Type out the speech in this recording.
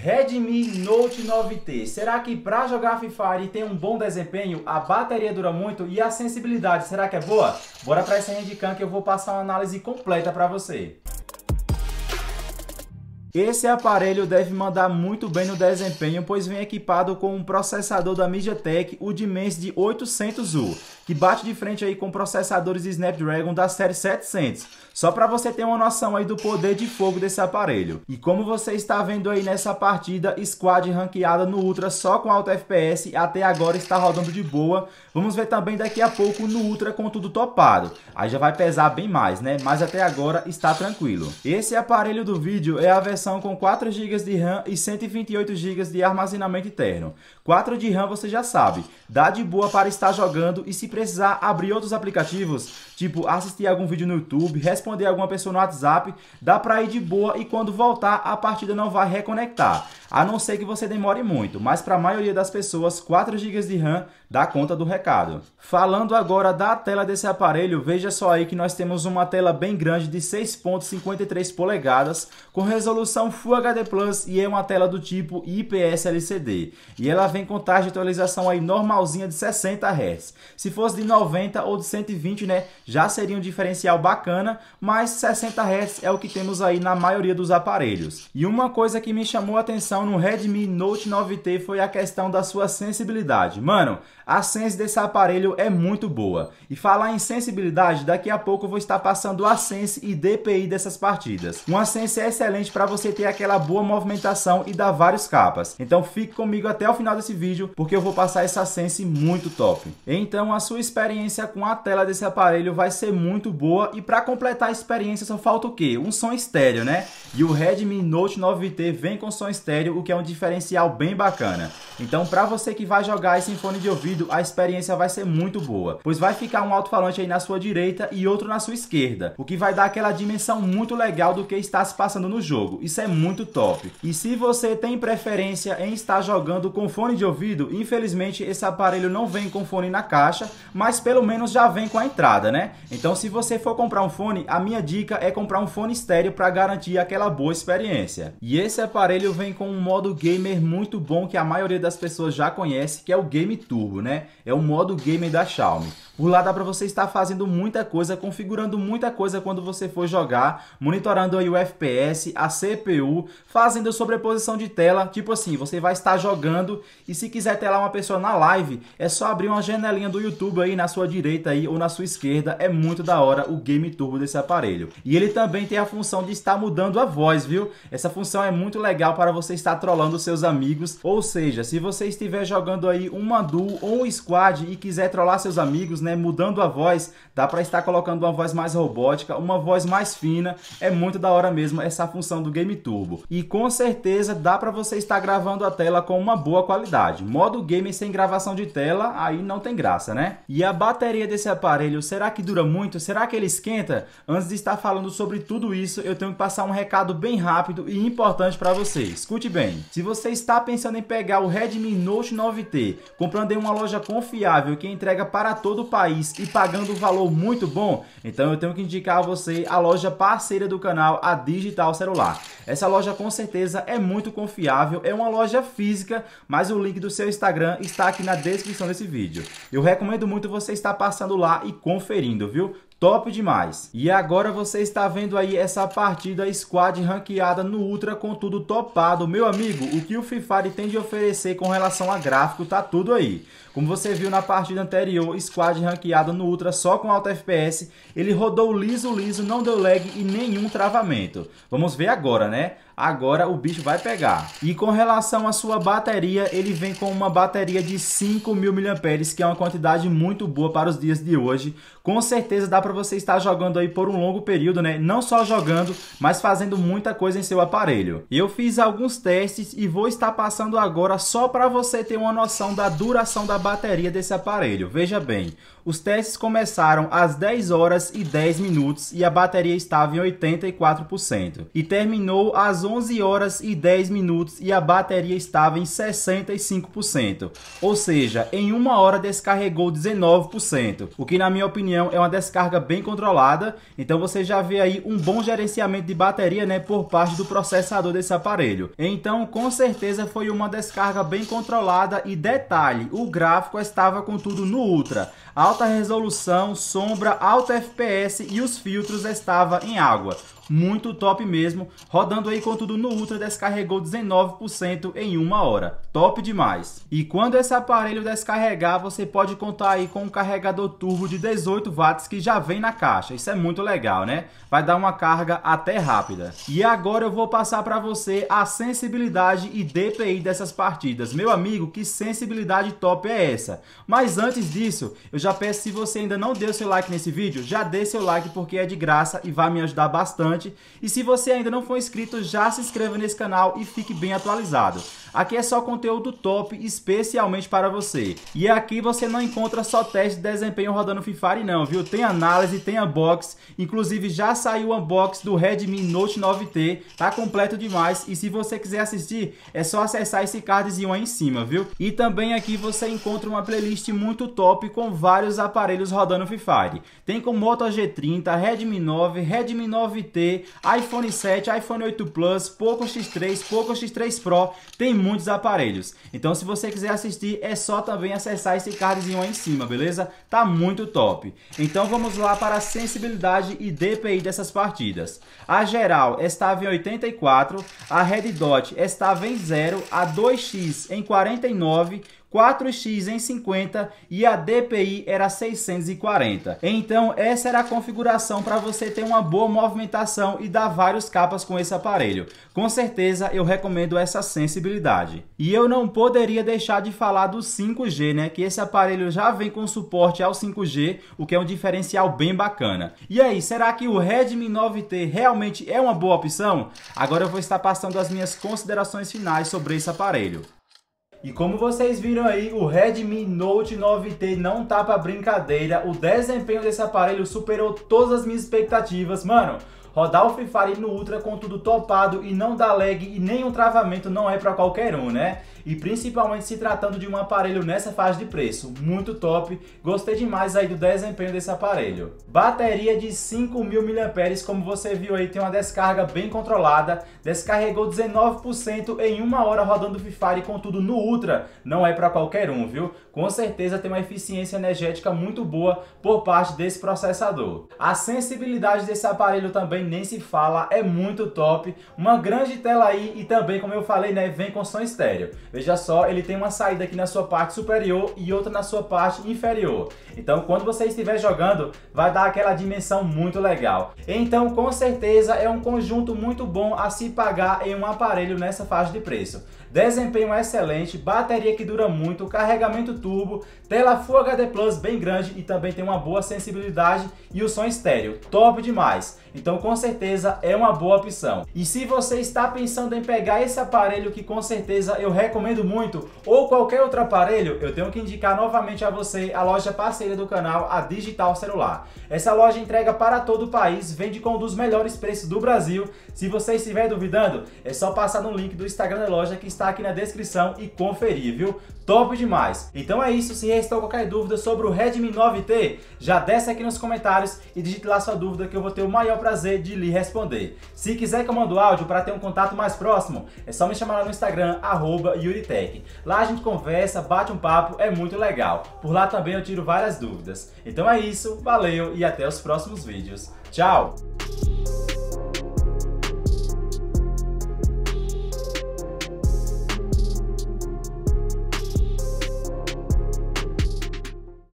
Redmi Note 9T, será que para jogar Free Fire tem um bom desempenho, a bateria dura muito e a sensibilidade, será que é boa? Bora para essa handcam que eu vou passar uma análise completa para você. Esse aparelho deve mandar muito bem no desempenho, pois vem equipado com um processador da MediaTek, o Dimensity 800U, que bate de frente aí com processadores de Snapdragon da série 700. Só para você ter uma noção aí do poder de fogo desse aparelho. E como você está vendo aí nessa partida, Squad ranqueada no Ultra só com alto FPS, até agora está rodando de boa. Vamos ver também daqui a pouco no Ultra com tudo topado. Aí já vai pesar bem mais, né? Mas até agora está tranquilo. Esse aparelho do vídeo é a versão com 4 GB de RAM e 128 GB de armazenamento interno. 4 de RAM você já sabe, dá de boa para estar jogando, e se precisar abrir outros aplicativos, tipo assistir algum vídeo no YouTube, responder alguma pessoa no WhatsApp, dá para ir de boa e quando voltar a partida não vai reconectar, a não ser que você demore muito, mas para a maioria das pessoas 4 GB de RAM dá conta do recado. Falando agora da tela desse aparelho, veja só aí que nós temos uma tela bem grande de 6.53 polegadas com resolução Full HD Plus e é uma tela do tipo IPS LCD. E ela vem com taxa de atualização aí normalzinha de 60 Hz. Se fosse de 90 ou de 120, né, já seria um diferencial bacana, mas 60 Hz é o que temos aí na maioria dos aparelhos. E uma coisa que me chamou a atenção no Redmi Note 9T foi a questão da sua sensibilidade. Mano, a sense desse aparelho é muito boa. E falar em sensibilidade, daqui a pouco eu vou estar passando a sense e DPI dessas partidas. Uma sense é excelente para você ter aquela boa movimentação e dar vários capas. Então fique comigo até o final desse vídeo, porque eu vou passar essa sense muito top. Então a sua experiência com a tela desse aparelho vai ser muito boa, e para completar a experiência só falta o quê? Um som estéreo, né? E o Redmi Note 9T vem com som estéreo, o que é um diferencial bem bacana. Então para você que vai jogar esse fone de ouvido, a experiência vai ser muito boa, pois vai ficar um alto-falante aí na sua direita e outro na sua esquerda, o que vai dar aquela dimensão muito legal do que está se passando no jogo. Isso é muito top. E se você tem preferência em estar jogando com fone de ouvido, infelizmente esse aparelho não vem com fone na caixa, mas pelo menos já vem com a entrada, né? Então se você for comprar um fone, a minha dica é comprar um fone estéreo para garantir aquela boa experiência. E esse aparelho vem com um modo gamer muito bom que a maioria das pessoas já conhece, que é o Game Turbo, né? É o modo gamer da Xiaomi. Por lá dá para você estar fazendo muita coisa, configurando muita coisa quando você for jogar, monitorando aí o FPS, a CPU, fazendo sobreposição de tela, tipo assim, você vai estar jogando e se quiser ter lá uma pessoa na live, é só abrir uma janelinha do YouTube aí na sua direita aí ou na sua esquerda. É muito da hora o Game Turbo desse aparelho. E ele também tem a função de estar mudando a voz, viu? Essa função é muito legal para você estar trollando seus amigos, ou seja, se você estiver jogando aí uma duo ou um squad e quiser trollar seus amigos, né, mudando a voz, dá para estar colocando uma voz mais robótica, uma voz mais fina. É muito da hora mesmo essa função do Game Turbo. E com certeza dá para você estar gravando a tela com uma boa qualidade. Modo gamer sem gravação de tela, aí não tem graça, né? E a bateria desse aparelho, será que dura muito? Será que ele esquenta? Antes de estar falando sobre tudo isso, eu tenho que passar um recado bem rápido e importante para você. Escute bem. Se você está pensando em pegar o Redmi Note 9T, comprando em uma loja confiável que entrega para todo o país e pagando um valor muito bom, então eu tenho que indicar a você a loja parceira do canal, a Digital Celular. Essa loja com certeza é muito confiável, é uma loja física, mas o link do seu Instagram está aqui na descrição desse vídeo. Eu recomendo muito você estar passando lá e conferindo, viu? Top demais! E agora você está vendo aí essa partida Squad ranqueada no Ultra com tudo topado. Meu amigo, o que o Free Fire tem de oferecer com relação a gráfico tá tudo aí. Como você viu na partida anterior, Squad ranqueada no Ultra só com alto FPS, ele rodou liso, não deu lag e nenhum travamento. Vamos ver agora, né? Agora o bicho vai pegar. E com relação à sua bateria, ele vem com uma bateria de 5.000 mAh, que é uma quantidade muito boa para os dias de hoje. Com certeza dá para você estar jogando aí por um longo período, né? Não só jogando, mas fazendo muita coisa em seu aparelho. Eu fiz alguns testes e vou estar passando agora só para você ter uma noção da duração da bateria desse aparelho. Veja bem, os testes começaram às 10 horas e 10 minutos e a bateria estava em 84%. E terminou às às 11 horas e 10 minutos e a bateria estava em 65%, ou seja, em 1 hora descarregou 19%, o que na minha opinião é uma descarga bem controlada. Então você já vê aí um bom gerenciamento de bateria, né, por parte do processador desse aparelho. Então com certeza foi uma descarga bem controlada. E detalhe, o gráfico estava com tudo no Ultra, alta resolução, sombra, alto FPS e os filtros estavam em água. Muito top mesmo, rodando aí com tudo no Ultra, descarregou 19% em 1 hora, top demais. E quando esse aparelho descarregar, você pode contar aí com um carregador turbo de 18 watts que já vem na caixa, isso é muito legal, né? Vai dar uma carga até rápida. E agora eu vou passar para você a sensibilidade e DPI dessas partidas. Meu amigo, que sensibilidade top é essa? Mas antes disso, eu já peço, se você ainda não deu seu like nesse vídeo, já dê seu like porque é de graça e vai me ajudar bastante. E se você ainda não for inscrito, já se inscreva nesse canal e fique bem atualizado. Aqui é só conteúdo top especialmente para você. E aqui você não encontra só teste de desempenho rodando Free Fire não, viu? Tem análise, tem unbox, inclusive já saiu o unbox do Redmi Note 9T, tá completo demais. E se você quiser assistir, é só acessar esse cardzinho aí em cima, viu? E também aqui você encontra uma playlist muito top com vários aparelhos rodando Free Fire. Tem com Moto G30, Redmi 9, Redmi 9T, iPhone 7, iPhone 8 Plus, Poco X3, Poco X3 Pro, tem muitos aparelhos. Então se você quiser assistir, é só também acessar esse cardzinho aí em cima, beleza? Tá muito top. Então vamos lá para a sensibilidade e DPI dessas partidas. A geral estava em 84, a Red Dot estava em 0, a 2x em 49, 4x em 50 e a DPI era 640. Então essa era a configuração para você ter uma boa movimentação e dar vários capas com esse aparelho. Com certeza eu recomendo essa sensibilidade. E eu não poderia deixar de falar do 5G, né? Que esse aparelho já vem com suporte ao 5G, o que é um diferencial bem bacana. E aí, será que o Redmi 9T realmente é uma boa opção? Agora eu vou estar passando as minhas considerações finais sobre esse aparelho. E como vocês viram aí, o Redmi Note 9T não tá pra brincadeira. O desempenho desse aparelho superou todas as minhas expectativas. Mano, rodar o Free Fire no Ultra com tudo topado e não dar lag e nenhum travamento não é pra qualquer um, né? E principalmente se tratando de um aparelho nessa faixa de preço, muito top. Gostei demais aí do desempenho desse aparelho. Bateria de 5.000 mAh, como você viu aí, tem uma descarga bem controlada. Descarregou 19% em 1 hora rodando Free Fire com tudo no Ultra. Não é para qualquer um, viu? Com certeza tem uma eficiência energética muito boa por parte desse processador. A sensibilidade desse aparelho também nem se fala, é muito top. Uma grande tela aí e também, como eu falei, né, vem com som estéreo. Veja só, ele tem uma saída aqui na sua parte superior e outra na sua parte inferior. Então, quando você estiver jogando, vai dar aquela dimensão muito legal. Então, com certeza, é um conjunto muito bom a se pagar em um aparelho nessa faixa de preço. Desempenho excelente, bateria que dura muito, carregamento turbo, tela Full HD Plus bem grande e também tem uma boa sensibilidade e o som estéreo, top demais. Então com certeza é uma boa opção. E se você está pensando em pegar esse aparelho, que com certeza eu recomendo muito, ou qualquer outro aparelho, eu tenho que indicar novamente a você a loja parceira do canal, a Digital Celular. Essa loja entrega para todo o país, vende com um dos melhores preços do Brasil. Se você estiver duvidando, é só passar no link do Instagram da loja que está aqui na descrição e conferir, viu? Top demais! Então é isso, se restou qualquer dúvida sobre o Redmi 9T, já desce aqui nos comentários e digite lá sua dúvida que eu vou ter o maior prazer de lhe responder. Se quiser que eu mande áudio para ter um contato mais próximo, é só me chamar lá no Instagram, @yuritech. Lá a gente conversa, bate um papo, é muito legal. Por lá também eu tiro várias dúvidas. Então é isso, valeu e até os próximos vídeos. Tchau!